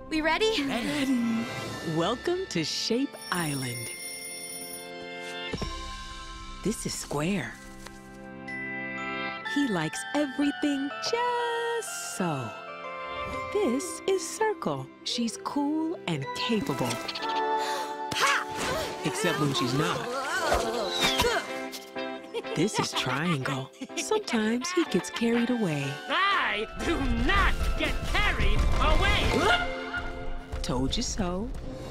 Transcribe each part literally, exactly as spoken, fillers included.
We ready? Ready. Welcome to Shape Island. This is Square. He likes everything just so. This is Circle. She's cool and capable. Except when she's not. This is Triangle. Sometimes he gets carried away. I do not get carried away! Told you so.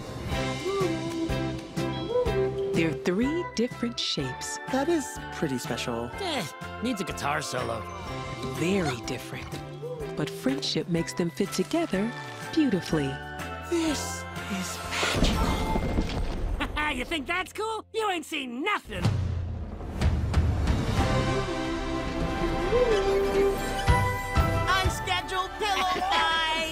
There are three different shapes. That is pretty special. Eh, needs a guitar solo. Very different. But friendship makes them fit together beautifully. This is magical. You think that's cool? You ain't seen nothing. Unscheduled pillow fight!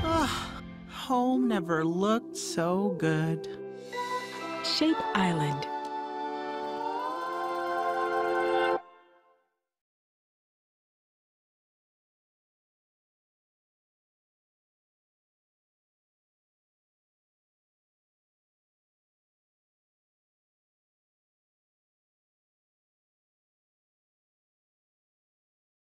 Home never looked so good. Shape Island.